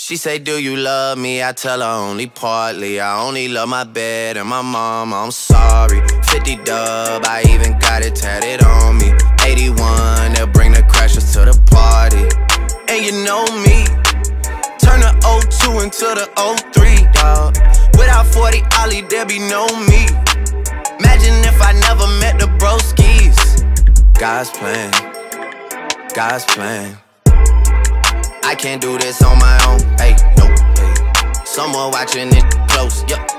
She say, do you love me? I tell her only partly. I only love my bed and my mama, I'm sorry. 50 dub, I even got it tatted on me. 81, they'll bring the crashers to the party. And you know me, turn the 02 into the 03, dawg. Without 40 Ollie, there be no me. Imagine if I never met the broskies. God's plan, God's plan. I can't do this on my own, hey, nope, hey. Someone watching it close, yup.